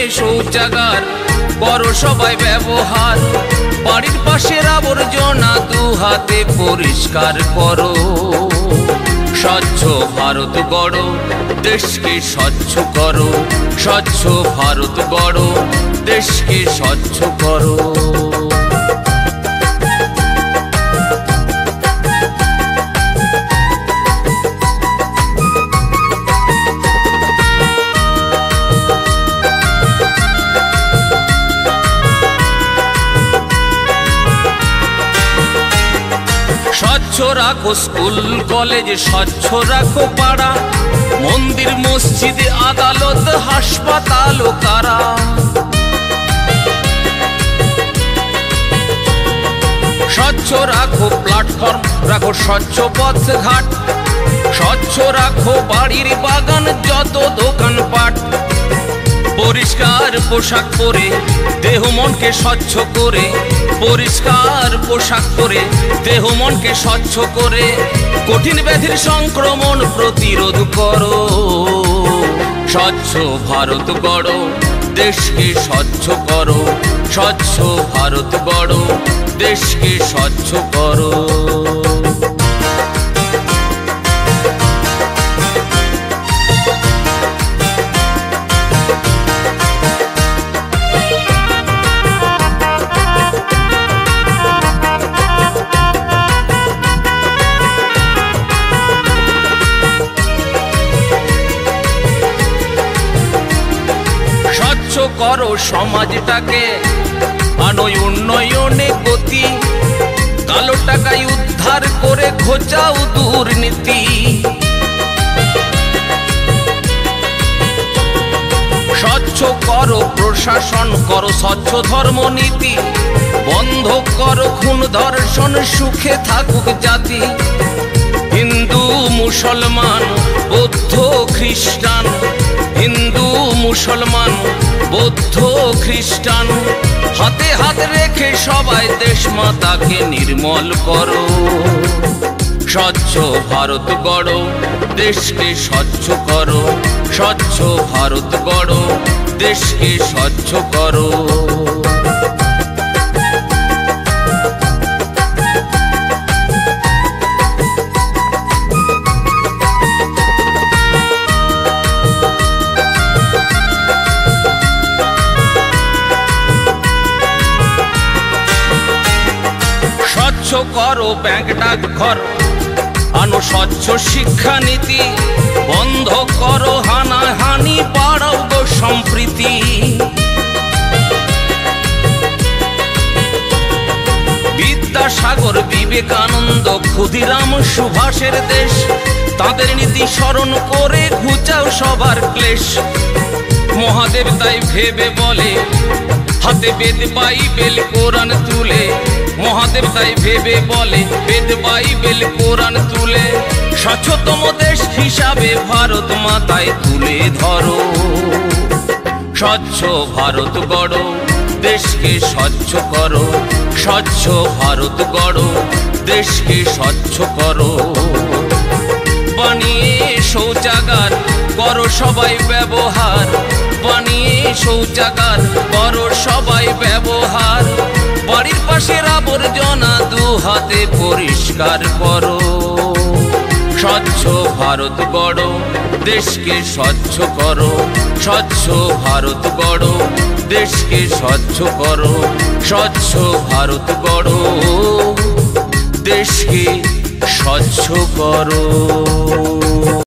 শৌচাগার করো সবাই ব্যবহার। বাড়ির পাশের আবর্জনা দু হাতে পরিষ্কার করো। স্বচ্ছ ভারত গড়ো, দেশকে স্বচ্ছ করো। স্বচ্ছ ভারত গড়ো, দেশকে স্বচ্ছ করো। স্বচ্ছ রাখো স্কুল কলেজ, স্বচ্ছ রাখো পাড়া, মন্দির মসজিদ আদালত হাসপাতাল ও কারা। স্বচ্ছ রাখো প্ল্যাটফর্ম, রাখো স্বচ্ছ পথ ঘাট, স্বচ্ছ রাখো বাড়ির বাগান যত দোকানপাট। পরিষ্কার পোশাক পরে দেহ মনকে স্বচ্ছ করে, পরিষ্কার পোশাক পরে দেহ মনকে স্বচ্ছ করে কঠিন ব্যাধির সংক্রমণ প্রতিরোধ করো। স্বচ্ছ ভারত গড়ো, দেশকে স্বচ্ছ করো। স্বচ্ছ ভারত গড়ো, দেশকে স্বচ্ছ করো। স্বচ্ছ করো সমাজটাকে, আনো উন্নয়নে গতি, কালো টাকায় উদ্ধার করে ঘোচাও দুর্নীতি। স্বচ্ছ করো প্রশাসন, করো স্বচ্ছ ধর্মনীতি, বন্ধ করো খুন ধর্ষণ, সুখে থাকুক জাতি। হিন্দু মুসলমান বৌদ্ধ খ্রিস্টান, হিন্দু মুসলমান বৌদ্ধ খ্রিস্টান, হাতে হাত রেখে সবাই দেশ মাতাকে নির্মল করো। স্বচ্ছ ভারত গড়ো, দেশকে স্বচ্ছ করো। স্বচ্ছ ভারত গড়ো, দেশকে স্বচ্ছ করো। স্বচ্ছ করো ব্যাংক ডাকঘর, আনো স্বচ্ছ শিক্ষানীতি, বন্ধ করো হানাহানি, বাড়াও গো সম্প্রীতি। বিদ্যাসাগর বিবেকানন্দ ক্ষুদিরাম সুভাষের দেশ, তাদের নীতি স্মরণ করে ঘুচাও সবার ক্লেশ। মহাদেব তাই ভেবে বলে হাতে বেদ বাইবেল কোরআন তুলে, মহাদেব তাই ভেবে বলে বেদ বাইবেল কোরআন তুলে, স্বচ্ছতম দেশ হিসাবে ভারত মাতায় তুলে ধরো। স্বচ্ছ ভারত গড়ো, দেশকে স্বচ্ছ করো। স্বচ্ছ ভারত গড়ো, দেশকে স্বচ্ছ করো। বানিয়ে শৌচাগার করো সবাই ব্যবহার, বানিয়ে শৌচাগার করো সবাই ব্যবহার। বাড়ির পাশের আবর্জনা দু হাতে পরিষ্কার করো। স্বচ্ছ ভারত গড়ো, দেশকে স্বচ্ছ করো। স্বচ্ছ ভারত গড়ো, দেশকে স্বচ্ছ করো। স্বচ্ছ ভারত গড়ো, দেশকে স্বচ্ছ করো।